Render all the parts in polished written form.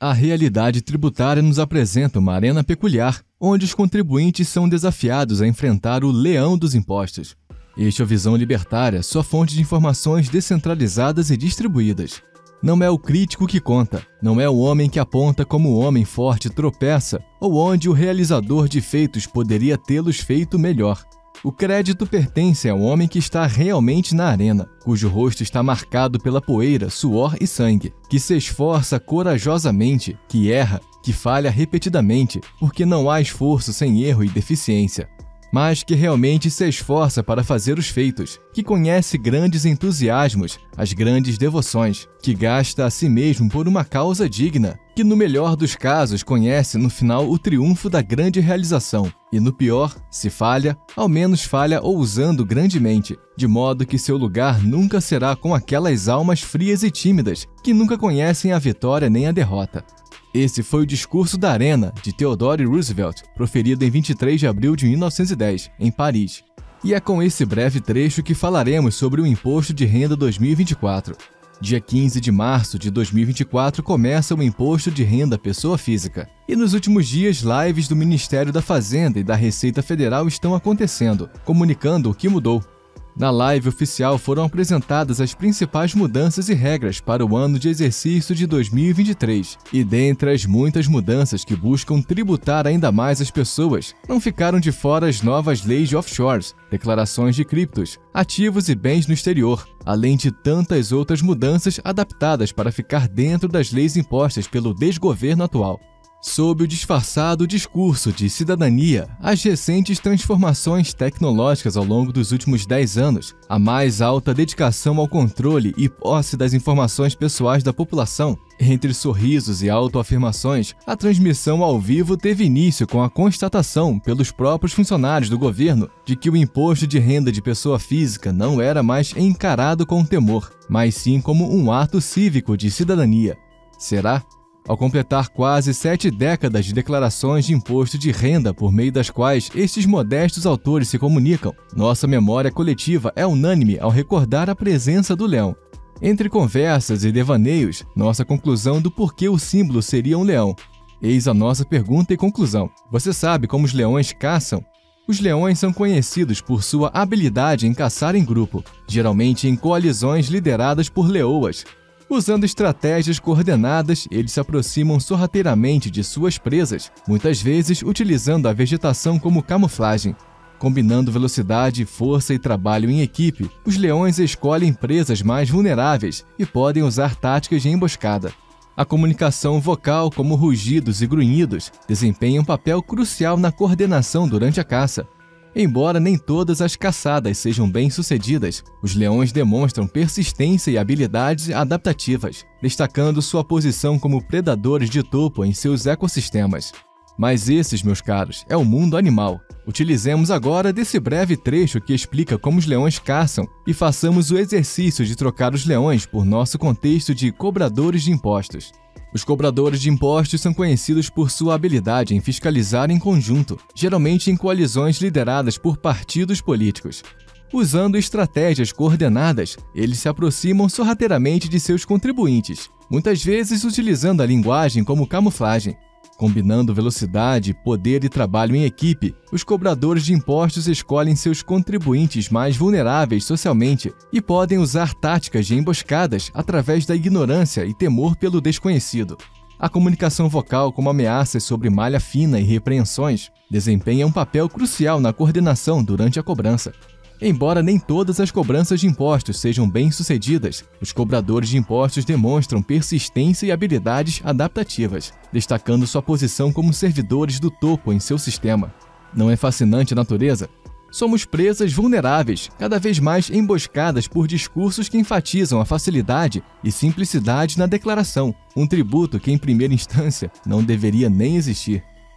A realidade tributária nos apresenta uma arena peculiar, onde os contribuintes são desafiados a enfrentar o leão dos impostos. Este é a visão libertária, sua fonte de informações descentralizadas e distribuídas. Não é o crítico que conta, não é o homem que aponta como o homem forte tropeça ou onde o realizador de feitos poderia tê-los feito melhor. O crédito pertence ao homem que está realmente na arena, cujo rosto está marcado pela poeira, suor e sangue, que se esforça corajosamente, que erra, que falha repetidamente, porque não há esforço sem erro e deficiência, mas que realmente se esforça para fazer os feitos, que conhece grandes entusiasmos, as grandes devoções, que gasta a si mesmo por uma causa digna, que no melhor dos casos conhece no final o triunfo da grande realização, e no pior, se falha, ao menos falha ousando grandemente, de modo que seu lugar nunca será com aquelas almas frias e tímidas, que nunca conhecem a vitória nem a derrota. Esse foi o discurso da Arena, de Theodore Roosevelt, proferido em 23 de abril de 1910, em Paris. E é com esse breve trecho que falaremos sobre o Imposto de Renda 2024. Dia 15 de março de 2024 começa o Imposto de Renda Pessoa Física. E nos últimos dias, lives do Ministério da Fazenda e da Receita Federal estão acontecendo, comunicando o que mudou. Na live oficial foram apresentadas as principais mudanças e regras para o ano de exercício de 2023. E dentre as muitas mudanças que buscam tributar ainda mais as pessoas, não ficaram de fora as novas leis de offshores, declarações de criptos, ativos e bens no exterior, além de tantas outras mudanças adaptadas para ficar dentro das leis impostas pelo desgoverno atual. Sob o disfarçado discurso de cidadania, as recentes transformações tecnológicas ao longo dos últimos 10 anos, a mais alta dedicação ao controle e posse das informações pessoais da população, entre sorrisos e autoafirmações, a transmissão ao vivo teve início com a constatação pelos próprios funcionários do governo de que o imposto de renda de pessoa física não era mais encarado com temor, mas sim como um ato cívico de cidadania. Será? Ao completar quase 7 décadas de declarações de imposto de renda por meio das quais estes modestos autores se comunicam, nossa memória coletiva é unânime ao recordar a presença do leão. Entre conversas e devaneios, nossa conclusão do porquê o símbolo seria um leão. Eis a nossa pergunta e conclusão. Você sabe como os leões caçam? Os leões são conhecidos por sua habilidade em caçar em grupo, geralmente em coalizões lideradas por leoas. Usando estratégias coordenadas, eles se aproximam sorrateiramente de suas presas, muitas vezes utilizando a vegetação como camuflagem. Combinando velocidade, força e trabalho em equipe, os leões escolhem presas mais vulneráveis e podem usar táticas de emboscada. A comunicação vocal, como rugidos e grunhidos, desempenha um papel crucial na coordenação durante a caça. Embora nem todas as caçadas sejam bem-sucedidas, os leões demonstram persistência e habilidades adaptativas, destacando sua posição como predadores de topo em seus ecossistemas. Mas esses, meus caros, é o mundo animal. Utilizemos agora desse breve trecho que explica como os leões caçam e façamos o exercício de trocar os leões por nosso contexto de cobradores de impostos. Os cobradores de impostos são conhecidos por sua habilidade em fiscalizar em conjunto, geralmente em coalizões lideradas por partidos políticos. Usando estratégias coordenadas, eles se aproximam sorrateiramente de seus contribuintes, muitas vezes utilizando a linguagem como camuflagem. Combinando velocidade, poder e trabalho em equipe, os cobradores de impostos escolhem seus contribuintes mais vulneráveis socialmente e podem usar táticas de emboscadas através da ignorância e temor pelo desconhecido. A comunicação vocal como ameaças sobre malha fina e repreensões desempenha um papel crucial na coordenação durante a cobrança. Embora nem todas as cobranças de impostos sejam bem-sucedidas, os cobradores de impostos demonstram persistência e habilidades adaptativas, destacando sua posição como servidores do topo em seu sistema. Não é fascinante a natureza? Somos presas vulneráveis, cada vez mais emboscadas por discursos que enfatizam a facilidade e simplicidade na declaração, um tributo que, em primeira instância, não deveria nem existir.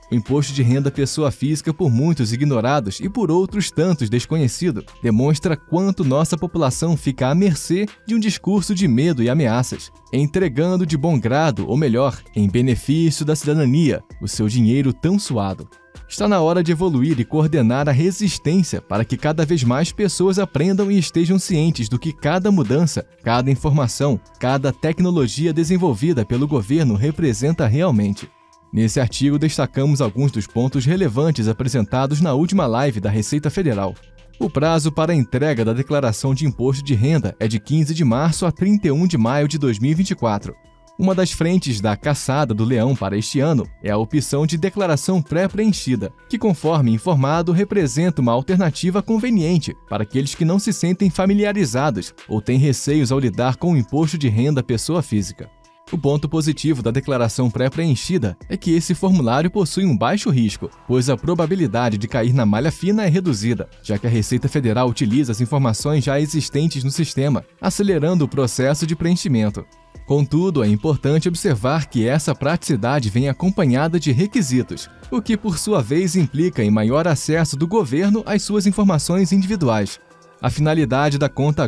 O imposto de renda pessoa física, por muitos ignorados e por outros tantos desconhecido, demonstra quanto nossa população fica à mercê de um discurso de medo e ameaças, entregando de bom grado, ou melhor, em benefício da cidadania, o seu dinheiro tão suado. Está na hora de evoluir e coordenar a resistência para que cada vez mais pessoas aprendam e estejam cientes do que cada mudança, cada informação, cada tecnologia desenvolvida pelo governo representa realmente. Nesse artigo, destacamos alguns dos pontos relevantes apresentados na última live da Receita Federal. O prazo para a entrega da declaração de imposto de renda é de 15 de março a 31 de maio de 2024. Uma das frentes da caçada do leão para este ano é a opção de declaração pré-preenchida, que, conforme informado, representa uma alternativa conveniente para aqueles que não se sentem familiarizados ou têm receios ao lidar com o imposto de renda pessoa física. O ponto positivo da declaração pré-preenchida é que esse formulário possui um baixo risco, pois a probabilidade de cair na malha fina é reduzida, já que a Receita Federal utiliza as informações já existentes no sistema, acelerando o processo de preenchimento. Contudo, é importante observar que essa praticidade vem acompanhada de requisitos, o que por sua vez implica em maior acesso do governo às suas informações individuais. A finalidade da conta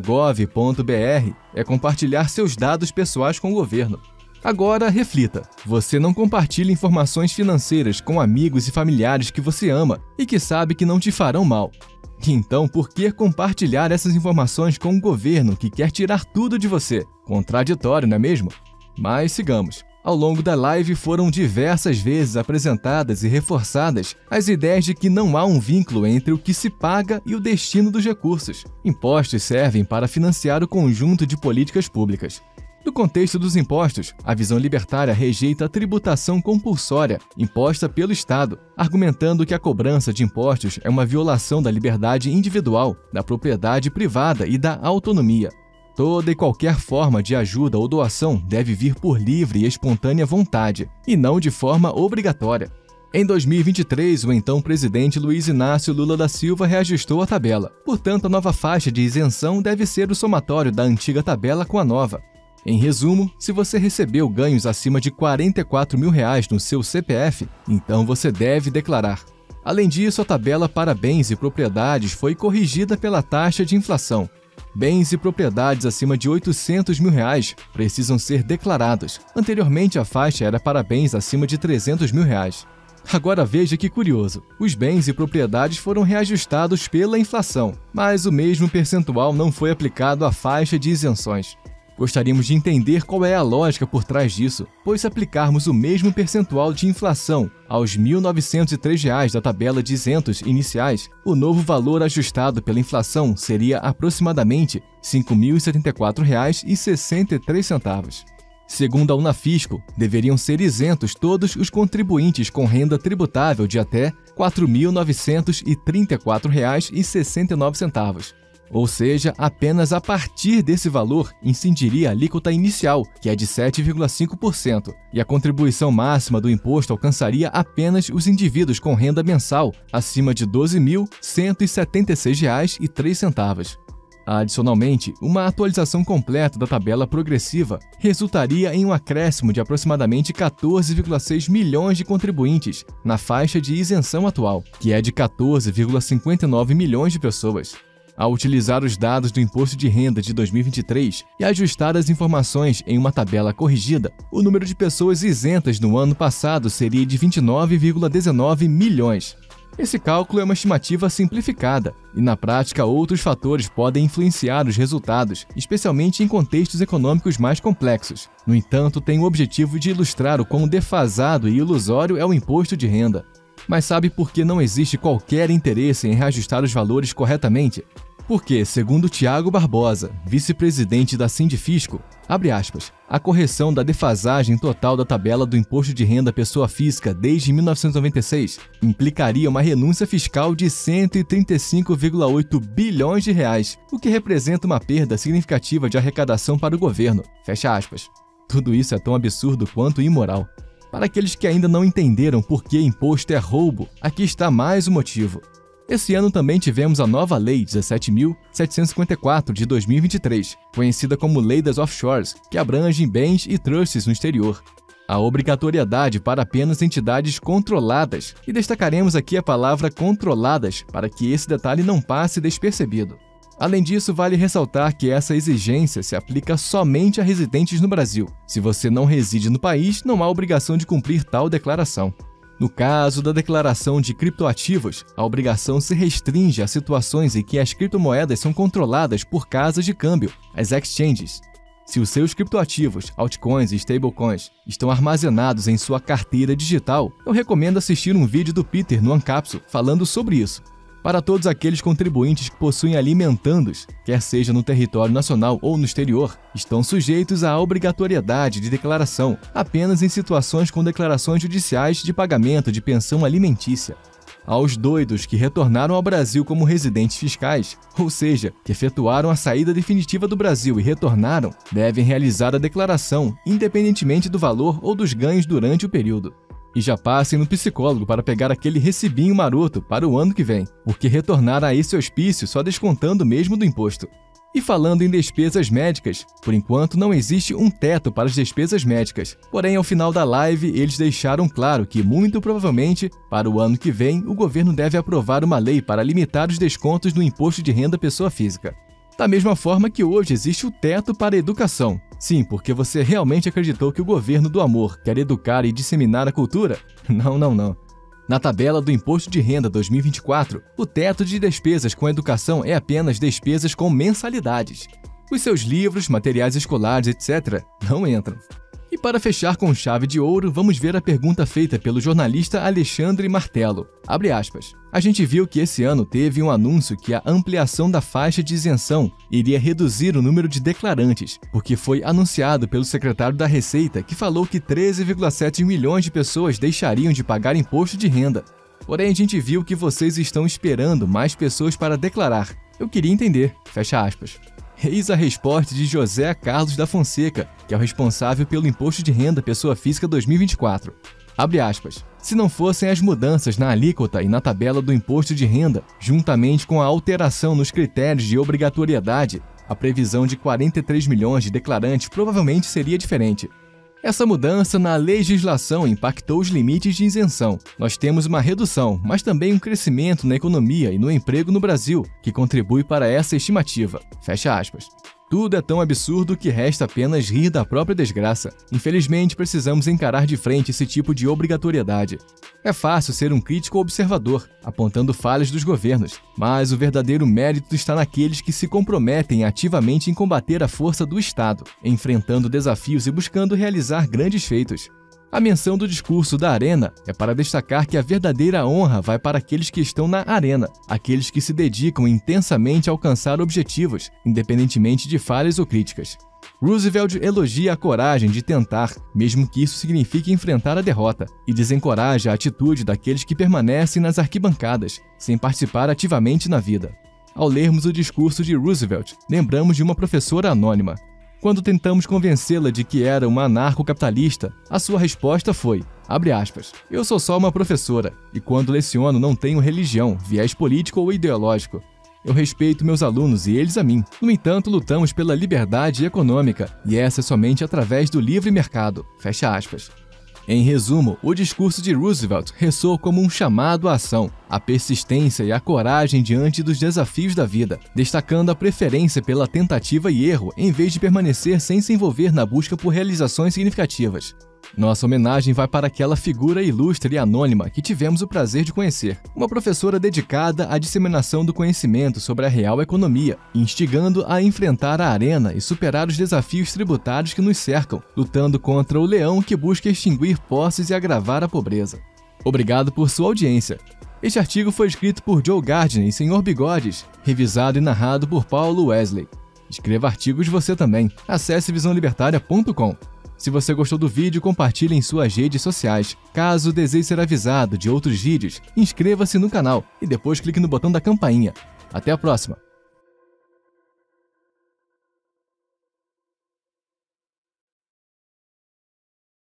gov.br é compartilhar seus dados pessoais com o governo. Agora, reflita: você não compartilha informações financeiras com amigos e familiares que você ama e que sabe que não te farão mal. Então, por que compartilhar essas informações com o governo que quer tirar tudo de você? Contraditório, não é mesmo? Mas sigamos. Ao longo da live foram diversas vezes apresentadas e reforçadas as ideias de que não há um vínculo entre o que se paga e o destino dos recursos. Impostos servem para financiar o conjunto de políticas públicas. No contexto dos impostos, a visão libertária rejeita a tributação compulsória imposta pelo Estado, argumentando que a cobrança de impostos é uma violação da liberdade individual, da propriedade privada e da autonomia. Toda e qualquer forma de ajuda ou doação deve vir por livre e espontânea vontade, e não de forma obrigatória. Em 2023, o então presidente Luiz Inácio Lula da Silva reajustou a tabela. Portanto, a nova faixa de isenção deve ser o somatório da antiga tabela com a nova. Em resumo, se você recebeu ganhos acima de R$ 44 mil no seu CPF, então você deve declarar. Além disso, a tabela para bens e propriedades foi corrigida pela taxa de inflação. Bens e propriedades acima de R$ 800 mil precisam ser declarados. Anteriormente, a faixa era para bens acima de R$ 300 mil. Agora veja que curioso, os bens e propriedades foram reajustados pela inflação, mas o mesmo percentual não foi aplicado à faixa de isenções. Gostaríamos de entender qual é a lógica por trás disso, pois se aplicarmos o mesmo percentual de inflação aos R$ 1.903 da tabela de isentos iniciais, o novo valor ajustado pela inflação seria aproximadamente R$ 5.074,63. Segundo a Unafisco, deveriam ser isentos todos os contribuintes com renda tributável de até R$ 4.934,69. Ou seja, apenas a partir desse valor incidiria a alíquota inicial, que é de 7,5%, e a contribuição máxima do imposto alcançaria apenas os indivíduos com renda mensal acima de R$ 12.176,03. Adicionalmente, uma atualização completa da tabela progressiva resultaria em um acréscimo de aproximadamente 14,6 milhões de contribuintes na faixa de isenção atual, que é de 14,59 milhões de pessoas. Ao utilizar os dados do Imposto de Renda de 2023 e ajustar as informações em uma tabela corrigida, o número de pessoas isentas no ano passado seria de 29,19 milhões. Esse cálculo é uma estimativa simplificada, e na prática outros fatores podem influenciar os resultados, especialmente em contextos econômicos mais complexos. No entanto, tem o objetivo de ilustrar o quão defasado e ilusório é o imposto de renda. Mas sabe por que não existe qualquer interesse em reajustar os valores corretamente? Porque, segundo Tiago Barbosa, vice-presidente da Sindifisco, abre aspas, a correção da defasagem total da tabela do imposto de renda pessoa física desde 1996 implicaria uma renúncia fiscal de 135,8 bilhões de reais, o que representa uma perda significativa de arrecadação para o governo. Fecha aspas. Tudo isso é tão absurdo quanto imoral. Para aqueles que ainda não entenderam por que imposto é roubo, aqui está mais um motivo. Esse ano também tivemos a nova Lei 17.754 de 2023, conhecida como Lei das Offshores, que abrange bens e trusts no exterior. a obrigatoriedade para apenas entidades controladas, e destacaremos aqui a palavra controladas para que esse detalhe não passe despercebido. Além disso, vale ressaltar que essa exigência se aplica somente a residentes no Brasil. Se você não reside no país, não há obrigação de cumprir tal declaração. No caso da declaração de criptoativos, a obrigação se restringe a situações em que as criptomoedas são controladas por casas de câmbio, as exchanges. Se os seus criptoativos, altcoins e stablecoins estão armazenados em sua carteira digital, eu recomendo assistir um vídeo do Peter no Ancapsu falando sobre isso. Para todos aqueles contribuintes que possuem alimentandos, quer seja no território nacional ou no exterior, estão sujeitos à obrigatoriedade de declaração apenas em situações com declarações judiciais de pagamento de pensão alimentícia. Aos doidos que retornaram ao Brasil como residentes fiscais, ou seja, que efetuaram a saída definitiva do Brasil e retornaram, devem realizar a declaração, independentemente do valor ou dos ganhos durante o período. E já passem no psicólogo para pegar aquele recibinho maroto para o ano que vem, porque retornar a esse hospício só descontando mesmo do imposto. E falando em despesas médicas, por enquanto não existe um teto para as despesas médicas. Porém, ao final da live, eles deixaram claro que, muito provavelmente, para o ano que vem, o governo deve aprovar uma lei para limitar os descontos no imposto de renda pessoa física. Da mesma forma que hoje existe o teto para a educação. Sim, porque você realmente acreditou que o governo do amor quer educar e disseminar a cultura? Não. Na tabela do Imposto de Renda 2024, o teto de despesas com educação é apenas despesas com mensalidades. Os seus livros, materiais escolares, etc., não entram. E para fechar com chave de ouro, vamos ver a pergunta feita pelo jornalista Alexandre Martello. Abre aspas. A gente viu que esse ano teve um anúncio que a ampliação da faixa de isenção iria reduzir o número de declarantes, porque foi anunciado pelo secretário da Receita, que falou que 13,7 milhões de pessoas deixariam de pagar imposto de renda. Porém, a gente viu que vocês estão esperando mais pessoas para declarar. Eu queria entender. Fecha aspas. Eis a resposta de José Carlos da Fonseca, que é o responsável pelo Imposto de Renda Pessoa Física 2024. Abre aspas. Se não fossem as mudanças na alíquota e na tabela do imposto de renda, juntamente com a alteração nos critérios de obrigatoriedade, a previsão de 43 milhões de declarantes provavelmente seria diferente. Essa mudança na legislação impactou os limites de isenção. Nós temos uma redução, mas também um crescimento na economia e no emprego no Brasil, que contribui para essa estimativa. Fecha aspas. Tudo é tão absurdo que resta apenas rir da própria desgraça. Infelizmente, precisamos encarar de frente esse tipo de obrigatoriedade. É fácil ser um crítico observador, apontando falhas dos governos, mas o verdadeiro mérito está naqueles que se comprometem ativamente em combater a força do Estado, enfrentando desafios e buscando realizar grandes feitos. A menção do discurso da Arena é para destacar que a verdadeira honra vai para aqueles que estão na arena, aqueles que se dedicam intensamente a alcançar objetivos, independentemente de falhas ou críticas. Roosevelt elogia a coragem de tentar, mesmo que isso signifique enfrentar a derrota, e desencoraja a atitude daqueles que permanecem nas arquibancadas, sem participar ativamente na vida. Ao lermos o discurso de Roosevelt, lembramos de uma professora anônima. Quando tentamos convencê-la de que era uma anarcocapitalista, a sua resposta foi, abre aspas, eu sou só uma professora, e quando leciono não tenho religião, viés político ou ideológico. Eu respeito meus alunos e eles a mim. No entanto, lutamos pela liberdade econômica, e essa é somente através do livre mercado. Fecha aspas. Em resumo, o discurso de Roosevelt ressoou como um chamado à ação, à persistência e à coragem diante dos desafios da vida, destacando a preferência pela tentativa e erro em vez de permanecer sem se envolver na busca por realizações significativas. Nossa homenagem vai para aquela figura ilustre e anônima que tivemos o prazer de conhecer, uma professora dedicada à disseminação do conhecimento sobre a real economia, instigando a enfrentar a arena e superar os desafios tributários que nos cercam, lutando contra o leão que busca extinguir posses e agravar a pobreza. Obrigado por sua audiência. Este artigo foi escrito por Joe Gardner e Sr. Bigodes, revisado e narrado por Paulo Wesley. Escreva artigos você também. Acesse visãolibertaria.com. Se você gostou do vídeo, compartilhe em suas redes sociais. Caso deseje ser avisado de outros vídeos, inscreva-se no canal e depois clique no botão da campainha. Até a próxima!